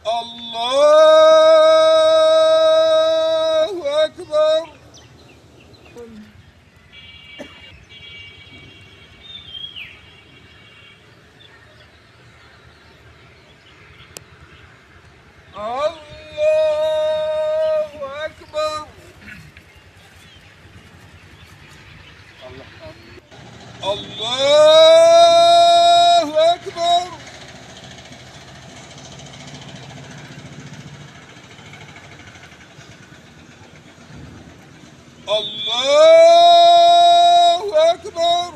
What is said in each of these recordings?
الله أكبر. الله أكبر. الله أكبر. الله أكبر.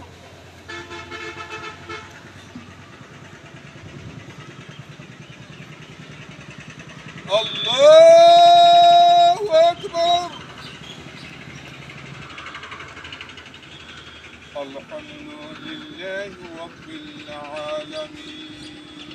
الله أكبر. الحمد لله رب العالمين.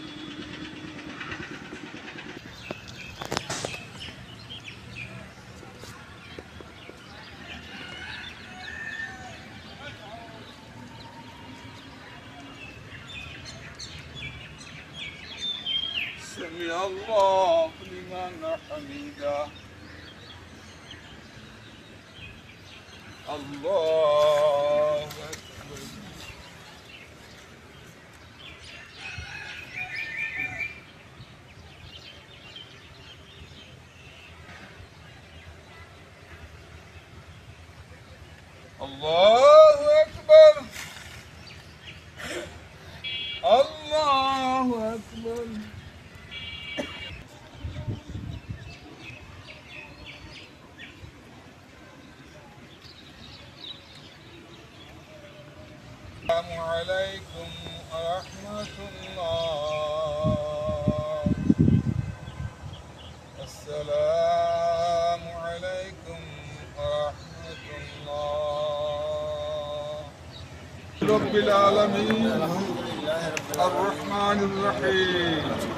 سمع الله لمن حمده. الله أكبر. الله أكبر. الله أكبر. السلام عليكم ورحمة الله. السلام عليكم ورحمة الله. رب العالمين الرحمن الرحيم